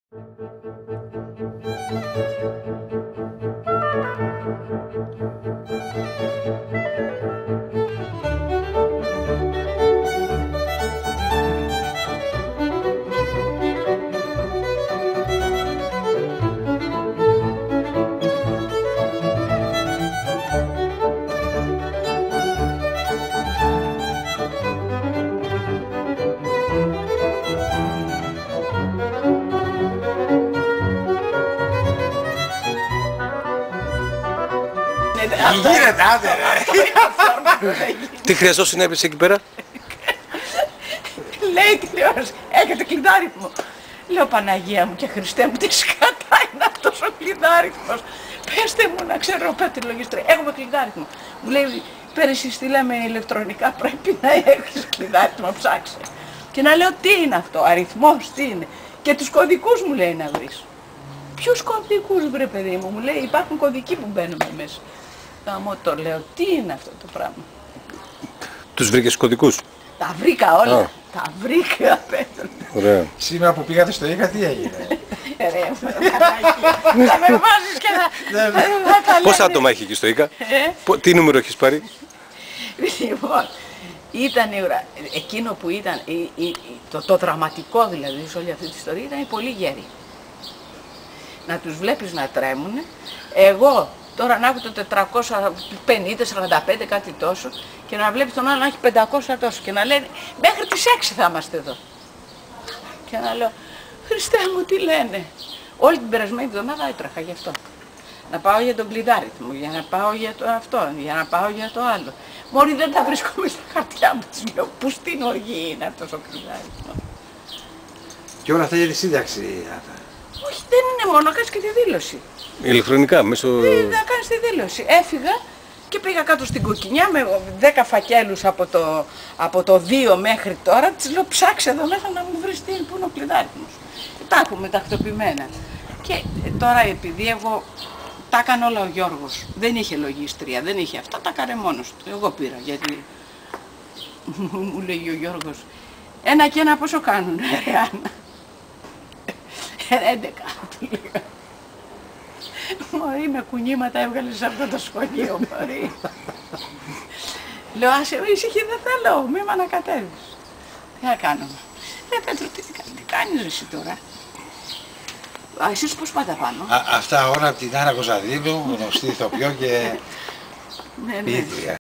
Γίνεται, άντε ρε. Τι χρειαζόσουν έπαιξε εκεί πέρα? Λέει τηλεόραση, έχετε κλειδάριθμο. Λέω Παναγία μου και Χριστέ μου, τι σκατά είναι αυτός ο κλειδάριθμος. Πέστε μου να ξέρω, πέστε λογιστρία, έχουμε κλειδάριθμο. Μου λέει, πέρυσι στείλαμε ηλεκτρονικά, πρέπει να έχεις κλειδάριθμο, ψάξε. Και να λέω, τι είναι αυτό, αριθμός, τι είναι. Και τους κωδικούς μου λέει να βρεις. Ποιους κωδικούς βρε παιδί μου, μου λέει, υπάρχουν κωδικοί που μπαίνουμε μέσα. Γαμώ το λέω, τι είναι αυτό το πράγμα. Τους βρήκες κωδικούς? Τα βρήκα όλα. Τα βρήκα, Πέτρο. Ωραία. Σήμερα που πήγατε στο ΙΚΑ τι έγινε? Ρε, θα με βάζεις και θα Πόσα άτομα έχει εκεί στο ΙΚΑ? Τι νούμερο έχεις πάρει? Λοιπόν, ήταν εκείνο που ήταν, το δραματικό δηλαδή σε όλη αυτή τη ιστορία ήταν οι πολύ γέροι. Να τους βλέπεις να τρέμουνε. Εγώ τώρα να έχω το 450-45 κάτι τόσο και να βλέπεις τον άλλο να έχει 500 τόσο και να λένε μέχρι τις 6 θα είμαστε εδώ. Και να λέω Χριστέ μου τι λένε. Όλη την περασμένη εβδομάδα έτρεχα γι' αυτό. Να πάω για τον κλειδάριθμο, για να πάω για το αυτό, για να πάω για το άλλο. Μόλι δεν τα βρίσκομαι στα χαρτιά μου, τους λέω πού στην οργή είναι αυτός ο κλειδάριθμος. Και όλα αυτά για τη σύνταξη. Όχι, δεν είναι μόνο, κάνεις και τη δήλωση. Ηλεκτρονικά, μέσω... Να κάνεις τη δήλωση. Έφυγα και πήγα κάτω στην Κοκκινιά με 10 φακέλους από το 2 μέχρι τώρα. Της λέω ψάξε εδώ μέσα να μου βρεις τι που είναι ο κλειδάριθμος. Τα έχουμε τακτοποιημένα. Και τώρα επειδή εγώ τα έκανε όλα ο Γιώργος, δεν είχε λογίστρια, δεν είχε αυτά, τα έκανε μόνος του. Εγώ πήρα γιατί μου λέει ο Γιώργος, ένα και ένα πόσο κάνουνε ρε Άννα. 11 του λέγα. Μωρή με κουνήματα έβγαλες σε αυτό το σχολείο, μωρή. Λέω, άσε με ησυχή δεν θέλω, μη με ανακατεύεις. Τι να κάνουμε. Πέτρο, τι κάνεις εσύ τώρα. Εσείς πώς πάτε πάνω. Αυτά όλα από την Άννα Κωνσταντίνου, γνωστή ηθοποιό και ποιήτρια.